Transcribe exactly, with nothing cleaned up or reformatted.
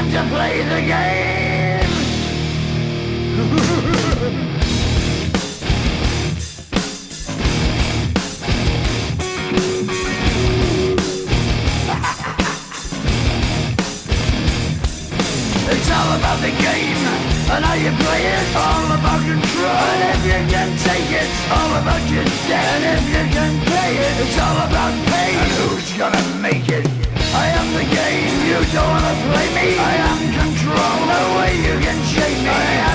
time to play the game. It's all about the game and how you play it. All about control, and if you can take it, all about your debt. And if you can pay it, it's all about pain. And who's gonna make it? I am the game, you don't wanna play me. I am control, no way you can shake me. I